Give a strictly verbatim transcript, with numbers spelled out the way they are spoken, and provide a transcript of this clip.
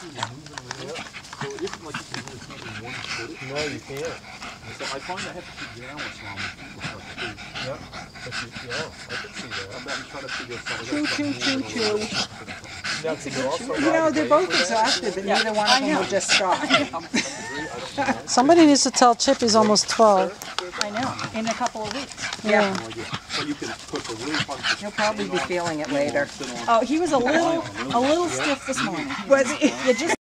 So it isn't like you can really keep in one footage. No, you can't. So I find I have to keep balance on people start to do. Yeah. But you, yeah, I can see that. I'm, I'm trying to figure out Choo, choo, choo, choo. Now, can you also You know, ride they're a both wave with that? exhausted, but neither one of them will just stop. Somebody needs to tell Chip he's almost twelve. I know, in a couple of weeks. Yeah. no idea. So you can put the really fun. He'll probably be feeling it later. Oh, he was a little, a little stiff this morning. Was he? You just